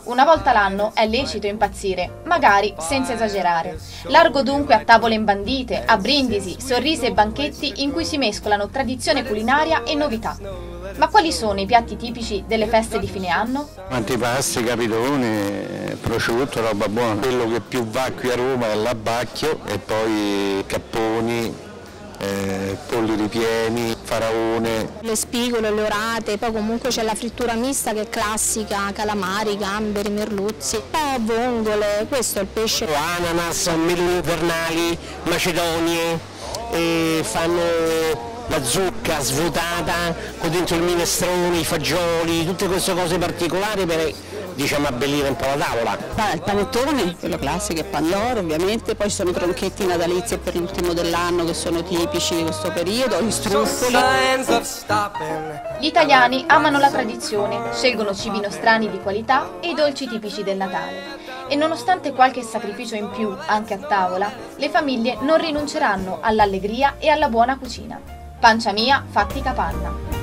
Una volta l'anno è lecito impazzire, magari senza esagerare. Largo dunque a tavole imbandite, a brindisi, sorrisi e banchetti in cui si mescolano tradizione culinaria e novità. Ma quali sono i piatti tipici delle feste di fine anno? Antipasti, capitone, prosciutto, roba buona. Quello che più va qui a Roma è l'abbacchio e poi capponi, polli ripieni, faraone. Le spigole, le orate, poi comunque c'è la frittura mista che è classica, calamari, gamberi, merluzzi, poi vongole, questo è il pesce. Ananas, meloni invernali, macedonie, fanno la zucca svuotata con dentro il minestrone, i fagioli, tutte queste cose particolari per, diciamo, abbellire un po' la tavola. Il panettone, quello classico, il pandoro ovviamente, poi ci sono i tronchetti natalizi per l'ultimo dell'anno che sono tipici di questo periodo, gli struffoli. Gli italiani amano la tradizione, scelgono cibi nostrani di qualità e i dolci tipici del Natale. E nonostante qualche sacrificio in più anche a tavola, le famiglie non rinunceranno all'allegria e alla buona cucina. Pancia mia, fatti capanna.